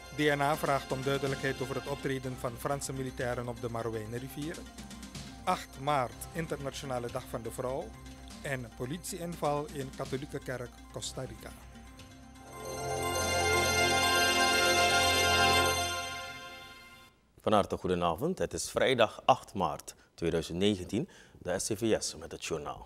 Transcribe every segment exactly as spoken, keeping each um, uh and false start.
D N A vraagt om duidelijkheid over het optreden van Franse militairen op de Marowijnenrivier. acht maart, Internationale Dag van de Vrouw. En politieinval in Katholieke Kerk Costa Rica. Van harte goedenavond. Het is vrijdag acht maart tweeduizend negentien, de S C V S met het journaal.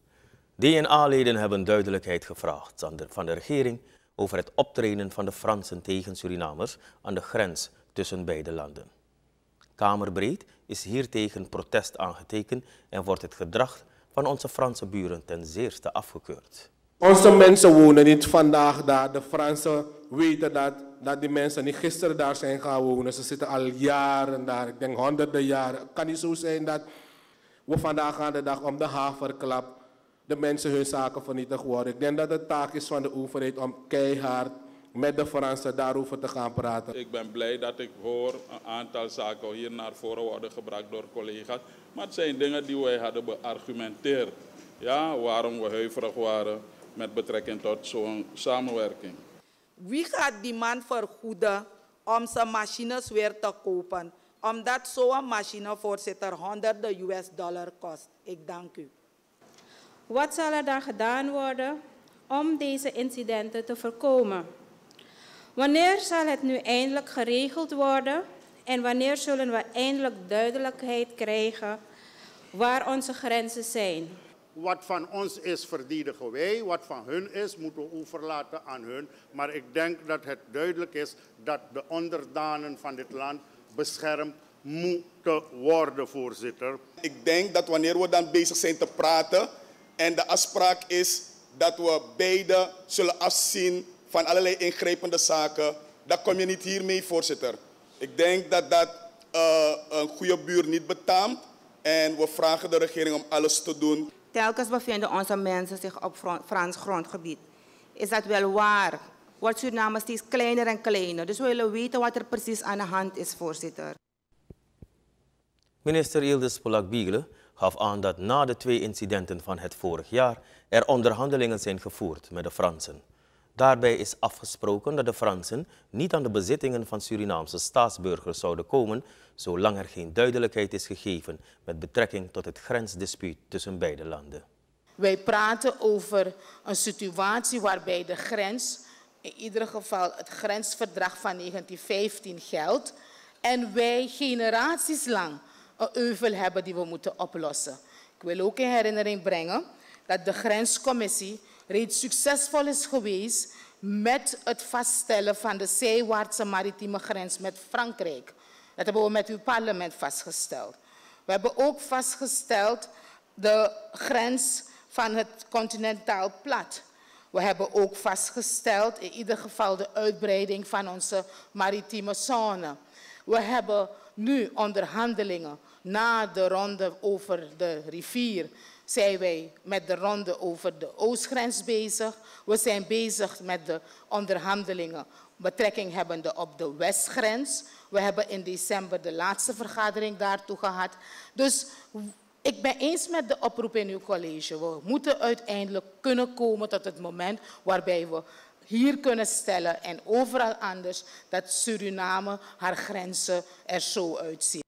D N A-leden hebben duidelijkheid gevraagd aan de, van de regering over het optreden van de Fransen tegen Surinamers aan de grens tussen beide landen. Kamerbreed is hiertegen protest aangetekend en wordt het gedrag van onze Franse buren ten zeerste afgekeurd. Onze mensen wonen niet vandaag daar. De Fransen weten dat, dat die mensen niet gisteren daar zijn gaan wonen. Ze zitten al jaren daar, ik denk honderden jaren. Het kan niet zo zijn dat we vandaag aan de dag om de haverklap de mensen hun zaken vernietigd worden. Ik denk dat het taak is van de overheid om keihard met de Fransen daarover te gaan praten. Ik ben blij dat ik hoor een aantal zaken hier naar voren worden gebracht door collega's. Maar het zijn dingen die wij hadden beargumenteerd. Ja, waarom we huiverig waren met betrekking tot zo'n samenwerking. Wie gaat die man vergoeden om zijn machines weer te kopen? Omdat zo'n machine, voorzitter, honderden U S dollar kost. Ik dank u. Wat zal er dan gedaan worden om deze incidenten te voorkomen? Wanneer zal het nu eindelijk geregeld worden en wanneer zullen we eindelijk duidelijkheid krijgen waar onze grenzen zijn? Wat van ons is, verdedigen wij. Wat van hun is, moeten we overlaten aan hun. Maar ik denk dat het duidelijk is dat de onderdanen van dit land beschermd moeten worden, voorzitter. Ik denk dat wanneer we dan bezig zijn te praten en de afspraak is dat we beide zullen afzien van allerlei ingrijpende zaken, dan kom je niet hiermee, voorzitter. Ik denk dat dat uh, een goede buur niet betaamt en we vragen de regering om alles te doen. Telkens bevinden onze mensen zich op Frans grondgebied. Is dat wel waar? Wordt Suriname steeds kleiner en kleiner. Dus we willen weten wat er precies aan de hand is, voorzitter. Minister Yildiz Polak-Biegle gaf aan dat na de twee incidenten van het vorig jaar er onderhandelingen zijn gevoerd met de Fransen. Daarbij is afgesproken dat de Fransen niet aan de bezittingen van Surinaamse staatsburgers zouden komen, zolang er geen duidelijkheid is gegeven met betrekking tot het grensdispuut tussen beide landen. Wij praten over een situatie waarbij de grens, in ieder geval het grensverdrag van negentien vijftien geldt, en wij generaties lang een euvel hebben die we moeten oplossen. Ik wil ook in herinnering brengen dat de grenscommissie reeds succesvol is geweest met het vaststellen van de zijwaartse maritieme grens met Frankrijk. Dat hebben we met uw parlement vastgesteld. We hebben ook vastgesteld de grens van het continentaal plat. We hebben ook vastgesteld in ieder geval de uitbreiding van onze maritieme zone. We hebben nu onderhandelingen na de ronde over de rivier. Zijn wij met de ronde over de oostgrens bezig. We zijn bezig met de onderhandelingen betrekking hebbende op de westgrens. We hebben in december de laatste vergadering daartoe gehad. Dus ik ben eens met de oproep in uw college. We moeten uiteindelijk kunnen komen tot het moment waarbij we hier kunnen stellen en overal anders dat Suriname haar grenzen er zo uitzien.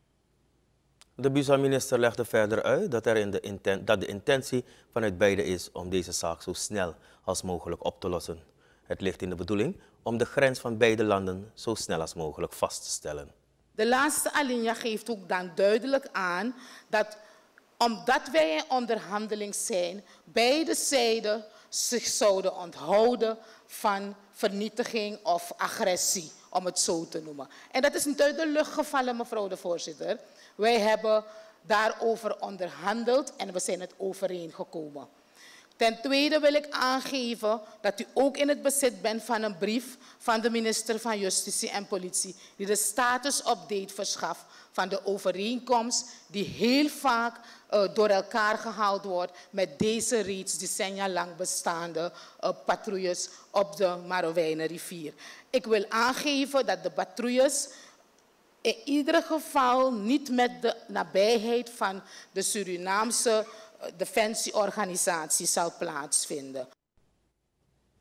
De B U S A-minister legde verder uit dat, er in de inten dat de intentie vanuit beide is om deze zaak zo snel als mogelijk op te lossen. Het ligt in de bedoeling om de grens van beide landen zo snel als mogelijk vast te stellen. De laatste alinea geeft ook dan duidelijk aan dat omdat wij in onderhandeling zijn, beide zijden zich zouden onthouden van vernietiging of agressie, om het zo te noemen. En dat is niet uit de lucht gevallen, mevrouw de voorzitter. Wij hebben daarover onderhandeld en we zijn het overeengekomen. Ten tweede wil ik aangeven dat u ook in het bezit bent van een brief van de minister van Justitie en Politie, die de status-update verschaft van de overeenkomst die heel vaak uh, door elkaar gehaald wordt met deze reeds decennia lang bestaande uh, patrouilles op de Marowijnenrivier. Ik wil aangeven dat de patrouilles in ieder geval niet met de nabijheid van de Surinaamse defensieorganisatie zal plaatsvinden.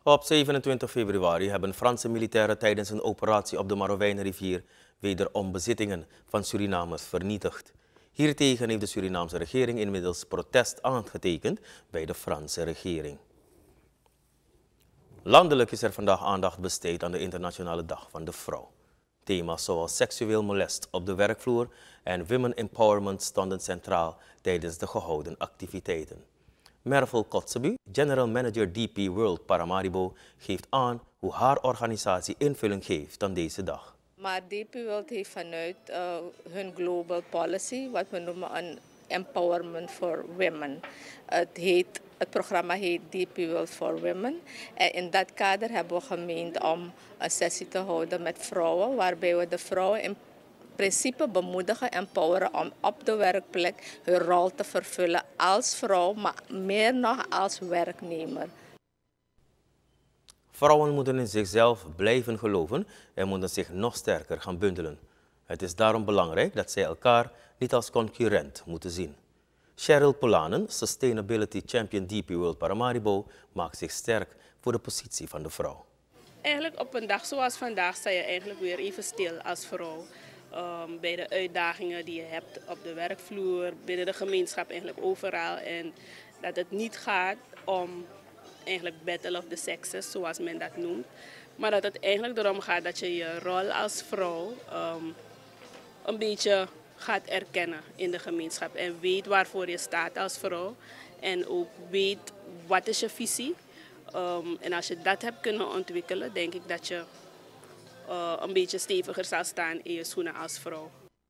Op zevenentwintig februari hebben Franse militairen tijdens een operatie op de Marowijnenrivier wederom bezittingen van Surinamers vernietigd. Hiertegen heeft de Surinaamse regering inmiddels protest aangetekend bij de Franse regering. Landelijk is er vandaag aandacht besteed aan de Internationale Dag van de Vrouw. Thema's zoals seksueel molest op de werkvloer en women empowerment stonden centraal tijdens de gehouden activiteiten. Mervel Kotzebu, General Manager D P World Paramaribo, geeft aan hoe haar organisatie invulling geeft aan deze dag. Maar D P World heeft vanuit uh, hun global policy, wat we noemen een empowerment for women. Het, heet, het programma heet D P World for Women. En in dat kader hebben we gemeend om een sessie te houden met vrouwen, waarbij we de vrouwen in principe bemoedigen en empoweren om op de werkplek hun rol te vervullen als vrouw, maar meer nog als werknemer. Vrouwen moeten in zichzelf blijven geloven en moeten zich nog sterker gaan bundelen. Het is daarom belangrijk dat zij elkaar niet als concurrent moeten zien. Cheryl Polanen, Sustainability Champion D P World Paramaribo, maakt zich sterk voor de positie van de vrouw. Eigenlijk op een dag zoals vandaag sta je eigenlijk weer even stil als vrouw. Um, bij de uitdagingen die je hebt op de werkvloer, binnen de gemeenschap, eigenlijk overal. En dat het niet gaat om eigenlijk battle of the sexes, zoals men dat noemt. Maar dat het eigenlijk erom gaat dat je je rol als vrouw um, een beetje gaat erkennen in de gemeenschap. En weet waarvoor je staat als vrouw. En ook weet wat is je visie. Um, en als je dat hebt kunnen ontwikkelen, denk ik dat je uh, een beetje steviger zal staan in je schoenen als vrouw.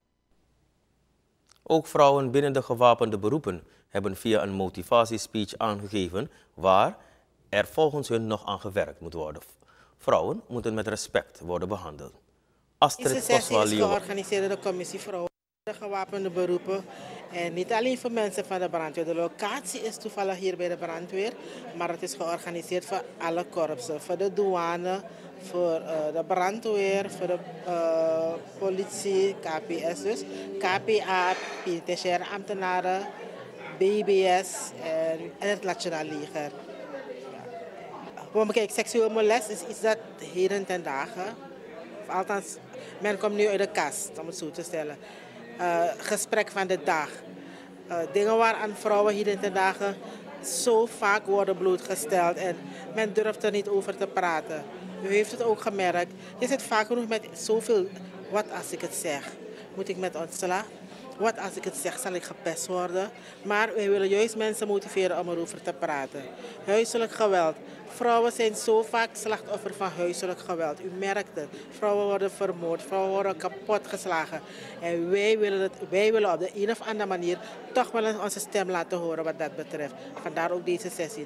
Ook vrouwen binnen de gewapende beroepen hebben via een motivatiespeech aangegeven waar er volgens hun nog aan gewerkt moet worden. Vrouwen moeten met respect worden behandeld. Astrid Deze sessie is georganiseerd door de Commissie Vrouwen de gewapende beroepen. En niet alleen voor mensen van de brandweer. De locatie is toevallig hier bij de brandweer. Maar het is georganiseerd voor alle korpsen. Voor de douane, voor uh, de brandweer, voor de uh, politie, K P S dus. K P A, penitentiaire ambtenaren, B B S en, en het Nationaal Leger. Kijk, seksueel molest is iets dat heden ten dagen, of althans, men komt nu uit de kast, om het zo te stellen. Uh, gesprek van de dag. Uh, dingen waaraan vrouwen heden ten dagen zo vaak worden blootgesteld en men durft er niet over te praten. U heeft het ook gemerkt, je zit vaak genoeg met zoveel, wat als ik het zeg? Moet ik met ontslag? Wat als ik het zeg, zal ik gepest worden? Maar wij willen juist mensen motiveren om erover te praten. Huiselijk geweld. Vrouwen zijn zo vaak slachtoffer van huiselijk geweld. U merkt het. Vrouwen worden vermoord, vrouwen worden kapot geslagen. En wij willen, het, wij willen op de een of andere manier toch wel onze stem laten horen wat dat betreft. Vandaar ook deze sessie.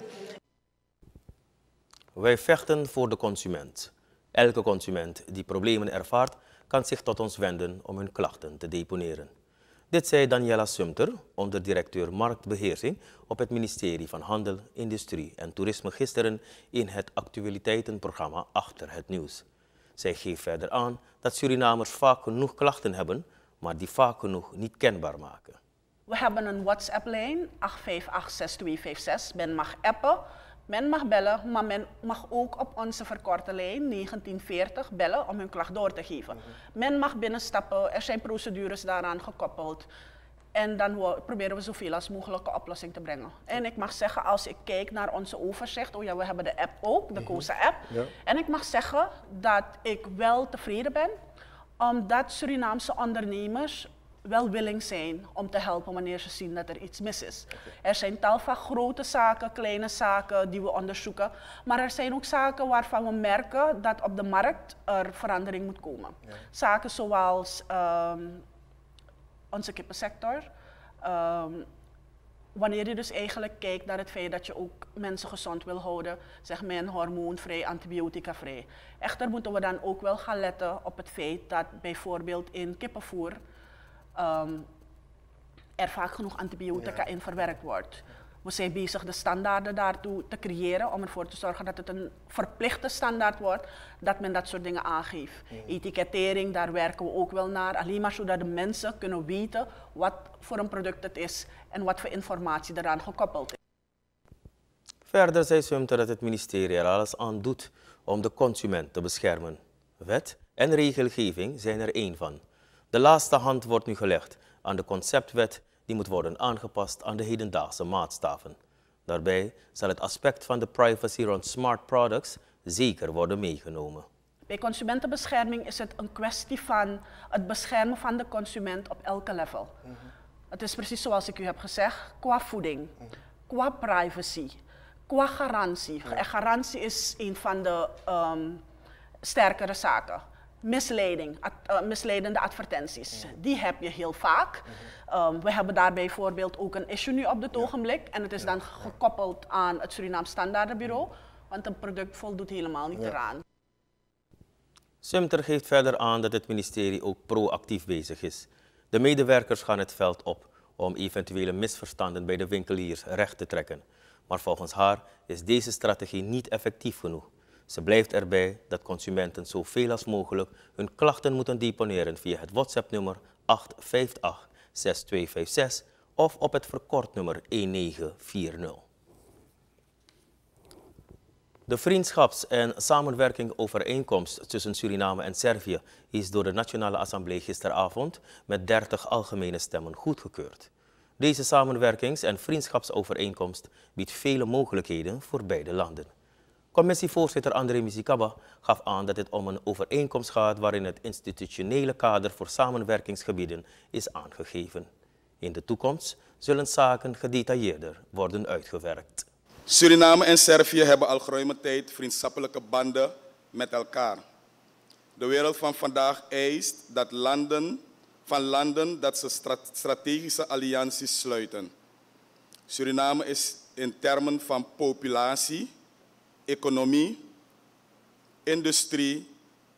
Wij vechten voor de consument. Elke consument die problemen ervaart, kan zich tot ons wenden om hun klachten te deponeren. Dit zei Daniela Sumter, onderdirecteur marktbeheersing op het ministerie van Handel, Industrie en Toerisme gisteren in het actualiteitenprogramma Achter het Nieuws. Zij geeft verder aan dat Surinamers vaak genoeg klachten hebben, maar die vaak genoeg niet kenbaar maken. We hebben een WhatsApp-lijn acht vijf acht zes twee vijf zes. Men mag appen, men mag bellen, maar men mag ook op onze verkorte lijn negentien veertig bellen om hun klacht door te geven. Mm-hmm. Men mag binnenstappen, er zijn procedures daaraan gekoppeld. En dan we, proberen we zoveel als mogelijk een oplossing te brengen. En ik mag zeggen, als ik kijk naar onze overzicht, oh ja, we hebben de app ook, de mm-hmm. COSA-app. Ja. En ik mag zeggen dat ik wel tevreden ben, omdat Surinaamse ondernemers wel willing zijn om te helpen wanneer ze zien dat er iets mis is. Okay. Er zijn tal van grote zaken, kleine zaken die we onderzoeken. Maar er zijn ook zaken waarvan we merken dat op de markt er verandering moet komen. Ja. Zaken zoals um, onze kippensector. Um, wanneer je dus eigenlijk kijkt naar het feit dat je ook mensen gezond wil houden, zeg men hormoonvrij, antibioticavrij. Echter moeten we dan ook wel gaan letten op het feit dat bijvoorbeeld in kippenvoer Um, er vaak genoeg antibiotica ja. in verwerkt wordt. We zijn bezig de standaarden daartoe te creëren om ervoor te zorgen dat het een verplichte standaard wordt, dat men dat soort dingen aangeeft. Mm. Etikettering, daar werken we ook wel naar, alleen maar zodat de mensen kunnen weten wat voor een product het is en wat voor informatie eraan gekoppeld is. Verder zei Sumter dat het ministerie er alles aan doet om de consument te beschermen. Wet en regelgeving zijn er één van. De laatste hand wordt nu gelegd aan de conceptwet die moet worden aangepast aan de hedendaagse maatstaven. Daarbij zal het aspect van de privacy rond smart products zeker worden meegenomen. Bij consumentenbescherming is het een kwestie van het beschermen van de consument op elke level. Mm-hmm. Het is precies zoals ik u heb gezegd, qua voeding, mm-hmm. qua privacy, qua garantie. Ja. En garantie is een van de um, sterkere zaken. Misleiding, ad, uh, misleidende advertenties, mm-hmm. die heb je heel vaak. Mm-hmm. um, we hebben daar bijvoorbeeld ook een issue nu op dit ja. ogenblik. En het is ja. dan gekoppeld aan het Surinaams Standaardenbureau, want een product voldoet helemaal niet ja. eraan. Sumter geeft verder aan dat het ministerie ook proactief bezig is. De medewerkers gaan het veld op om eventuele misverstanden bij de winkeliers recht te trekken. Maar volgens haar is deze strategie niet effectief genoeg. Ze blijft erbij dat consumenten zoveel als mogelijk hun klachten moeten deponeren via het WhatsApp-nummer acht vijf acht zes twee vijf zes of op het verkortnummer een negen vier nul. De vriendschaps- en samenwerkingovereenkomst tussen Suriname en Servië is door de Nationale Assemblée gisteravond met dertig algemene stemmen goedgekeurd. Deze samenwerkings- en vriendschapsovereenkomst biedt vele mogelijkheden voor beide landen. Commissievoorzitter André Mizikaba gaf aan dat het om een overeenkomst gaat waarin het institutionele kader voor samenwerkingsgebieden is aangegeven. In de toekomst zullen zaken gedetailleerder worden uitgewerkt. Suriname en Servië hebben al geruime tijd vriendschappelijke banden met elkaar. De wereld van vandaag eist dat landen, van landen dat ze strategische allianties sluiten. Suriname is in termen van populatie, economie, industrie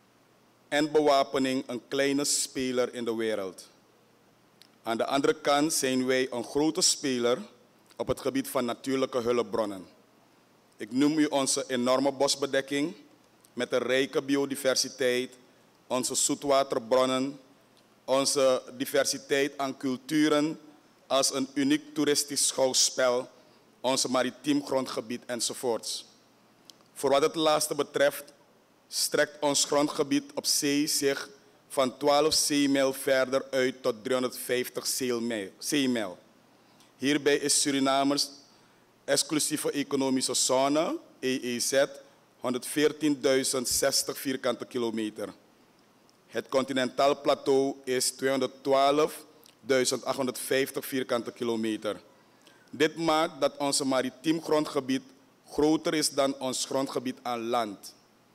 en bewapening een kleine speler in de wereld. Aan de andere kant zijn wij een grote speler op het gebied van natuurlijke hulpbronnen. Ik noem u onze enorme bosbedekking met een rijke biodiversiteit, onze zoetwaterbronnen, onze diversiteit aan culturen als een uniek toeristisch schouwspel, onze maritiem grondgebied enzovoorts. Voor wat het laatste betreft strekt ons grondgebied op zee zich van twaalf zeemijl verder uit tot driehonderdvijftig zeemijl. Hierbij is Surinamers exclusieve economische zone, E E Z, honderdveertienduizend zestig vierkante kilometer. Het continentaal plateau is tweehonderdtwaalfduizend achthonderdvijftig vierkante kilometer. Dit maakt dat ons maritiem grondgebied groter is dan ons grondgebied aan land.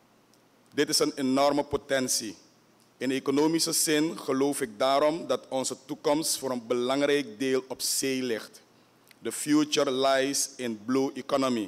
Dit is een enorme potentie. In economische zin geloof ik daarom dat onze toekomst voor een belangrijk deel op zee ligt. The future lies in blue economy.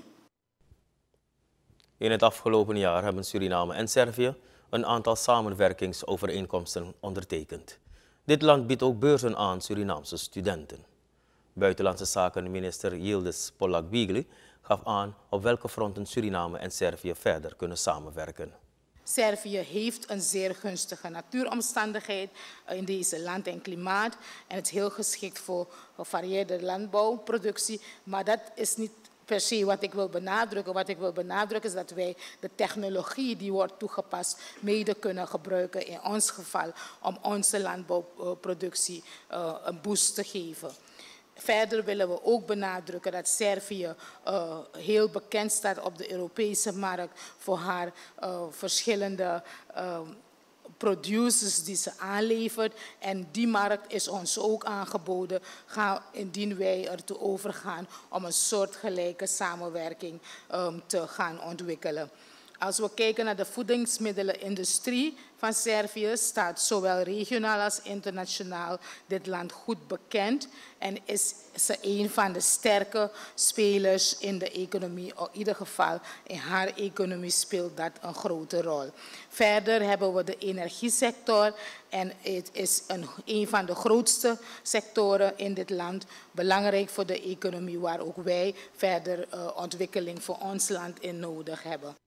In het afgelopen jaar hebben Suriname en Servië een aantal samenwerkingsovereenkomsten ondertekend. Dit land biedt ook beurzen aan Surinaamse studenten. Buitenlandse zakenminister Yildiz Polak-Bigli gaf aan op welke fronten Suriname en Servië verder kunnen samenwerken. Servië heeft een zeer gunstige natuuromstandigheid in deze land en klimaat. En het is heel geschikt voor gevarieerde landbouwproductie. Maar dat is niet per se wat ik wil benadrukken. Wat ik wil benadrukken is dat wij de technologie die wordt toegepast mede kunnen gebruiken in ons geval om onze landbouwproductie uh, een boost te geven. Verder willen we ook benadrukken dat Servië uh, heel bekend staat op de Europese markt voor haar uh, verschillende uh, producers die ze aanlevert. En die markt is ons ook aangeboden, gaan, indien wij ertoe overgaan om een soortgelijke samenwerking um, te gaan ontwikkelen. Als we kijken naar de voedingsmiddelenindustrie van Servië, staat zowel regionaal als internationaal dit land goed bekend en is ze een van de sterke spelers in de economie. In ieder geval in haar economie speelt dat een grote rol. Verder hebben we de energiesector en het is een, een van de grootste sectoren in dit land, belangrijk voor de economie waar ook wij verder uh, ontwikkeling voor ons land in nodig hebben.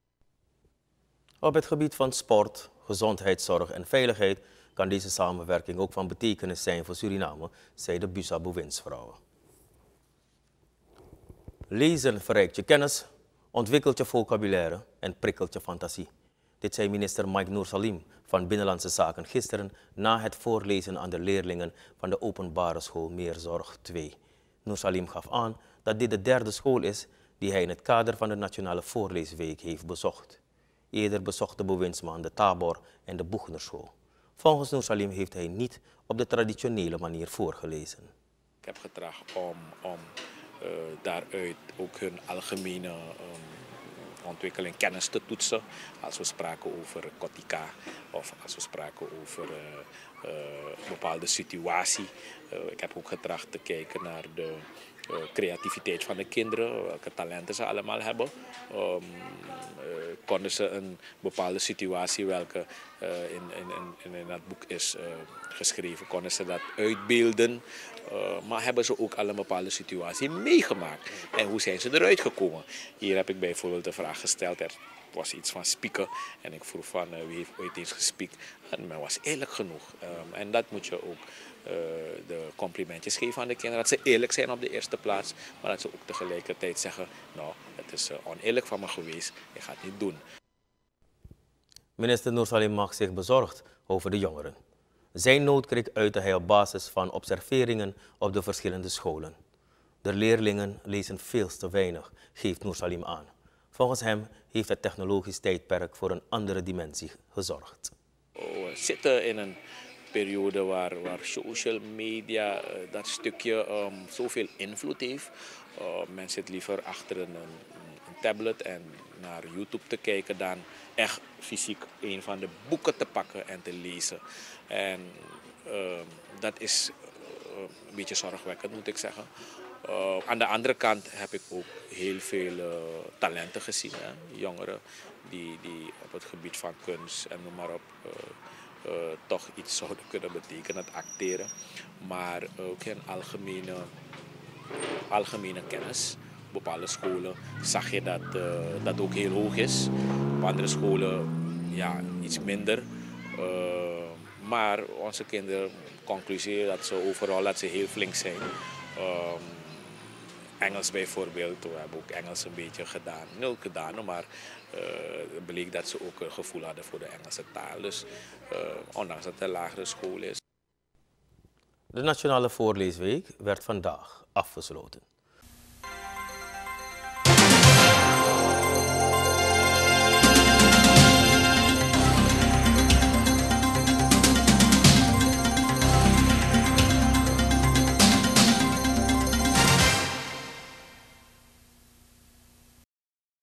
Op het gebied van sport, gezondheidszorg en veiligheid kan deze samenwerking ook van betekenis zijn voor Suriname, zei de Busa bewindsvrouwen. Lezen verrijkt je kennis, Ontwikkelt je vocabulaire en prikkelt je fantasie. Dit zei minister Mike Noorsalim van Binnenlandse Zaken gisteren na het voorlezen aan de leerlingen van de openbare school Meerzorg twee. Noorsalim gaf aan dat dit de derde school is die hij in het kader van de Nationale Voorleesweek heeft bezocht. Eerder bezocht de bewindsman de Tabor en de Boegnerschool. Volgens Noorsalim heeft hij niet op de traditionele manier voorgelezen. Ik heb getracht om, om uh, daaruit ook hun algemene um, ontwikkeling, kennis te toetsen. Als we spraken over Kotika of als we spraken over uh, uh, een bepaalde situatie. Uh, ik heb ook getracht te kijken naar de uh, creativiteit van de kinderen, welke talenten ze allemaal hebben. Um, uh, konden ze een bepaalde situatie, welke uh, in, in, in, in dat boek is uh, geschreven, konden ze dat uitbeelden. Uh, maar hebben ze ook al een bepaalde situatie meegemaakt? En hoe zijn ze eruit gekomen? Hier heb ik bijvoorbeeld de vraag gesteld. Er was iets van spieken. En ik vroeg van uh, wie heeft ooit eens gespiekt? En men was eerlijk genoeg. Um, en dat moet je ook uh, de complimentjes geven aan de kinderen. Dat ze eerlijk zijn op de eerste plaats. Maar dat ze ook tegelijkertijd zeggen, nou, het is uh, oneerlijk van me geweest. Ik ga het niet doen. Minister Noorsalim maakt zich bezorgd over de jongeren. Zijn noodkreet uitte hij op basis van observeringen op de verschillende scholen. De leerlingen lezen veel te weinig, geeft Noorsalim aan. Volgens hem heeft het technologisch tijdperk voor een andere dimensie gezorgd. We zitten in een periode waar, waar social media uh, dat stukje um, zoveel invloed heeft. Uh, men zit liever achter een, een tablet en naar YouTube te kijken dan echt fysiek een van de boeken te pakken en te lezen. En uh, dat is uh, een beetje zorgwekkend, moet ik zeggen. Uh, aan de andere kant heb ik ook heel veel uh, talenten gezien. Hè? Jongeren die, die op het gebied van kunst en noem maar op uh, uh, toch iets zouden kunnen betekenen, het acteren. Maar ook in algemene, algemene kennis. Op bepaalde scholen zag je dat uh, dat ook heel hoog is. Op andere scholen ja, iets minder. Uh, maar onze kinderen concluseren dat ze overal dat ze heel flink zijn. Uh, Engels bijvoorbeeld, we hebben ook Engels een beetje gedaan, nul gedaan, maar uh, het bleek dat ze ook een gevoel hadden voor de Engelse taal. Dus uh, ondanks dat het een lagere school is. De Nationale Voorleesweek werd vandaag afgesloten.